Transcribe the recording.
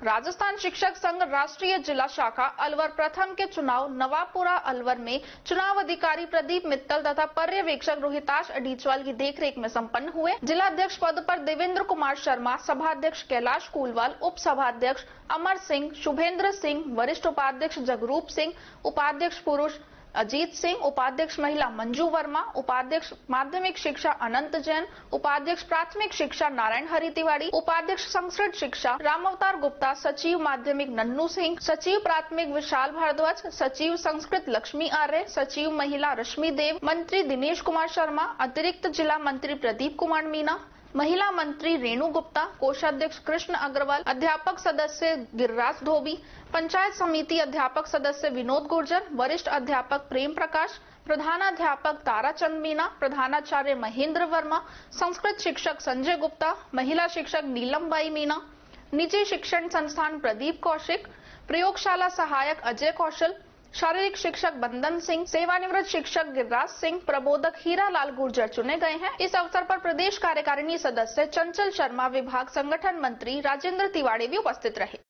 राजस्थान शिक्षक संघ राष्ट्रीय जिला शाखा अलवर प्रथम के चुनाव नवापुरा अलवर में चुनाव अधिकारी प्रदीप मित्तल तथा पर्यवेक्षक रोहिताश अडीचवाल की देखरेख में संपन्न हुए। जिलाध्यक्ष पद पर देवेंद्र कुमार शर्मा, सभाध्यक्ष कैलाश कुलवाल, उप सभाध्यक्ष अमर सिंह, शुभेंद्र सिंह, वरिष्ठ उपाध्यक्ष जगरूप सिंह, उपाध्यक्ष पुरुष अजीत सिंह, उपाध्यक्ष महिला मंजू वर्मा, उपाध्यक्ष माध्यमिक शिक्षा अनंत जैन, उपाध्यक्ष प्राथमिक शिक्षा नारायण हरि तिवारी, उपाध्यक्ष संस्कृत शिक्षा रामावतार गुप्ता, सचिव माध्यमिक नन्नू सिंह, सचिव प्राथमिक विशाल भारद्वाज, सचिव संस्कृत लक्ष्मी आर्य, सचिव महिला रश्मि देव, मंत्री दिनेश कुमार शर्मा, अतिरिक्त जिला मंत्री प्रदीप कुमार मीना, महिला मंत्री रेणु गुप्ता, कोषाध्यक्ष कृष्ण अग्रवाल, अध्यापक सदस्य गिरिराज धोबी, पंचायत समिति अध्यापक सदस्य विनोद गुर्जर, वरिष्ठ अध्यापक प्रेम प्रकाश, प्रधानाध्यापक ताराचंद मीना, प्रधानाचार्य महेंद्र वर्मा, संस्कृत शिक्षक संजय गुप्ता, महिला शिक्षक नीलम बाई मीना, निजी शिक्षण संस्थान प्रदीप कौशिक, प्रयोगशाला सहायक अजय कौशल, शारीरिक शिक्षक बंदन सिंह, सेवानिवृत्त शिक्षक गिरिराज सिंह, प्रबोधक हीरालाल गुर्जर चुने गए हैं। इस अवसर पर प्रदेश कार्यकारिणी सदस्य चंचल शर्मा, विभाग संगठन मंत्री राजेंद्र तिवारी भी उपस्थित रहे।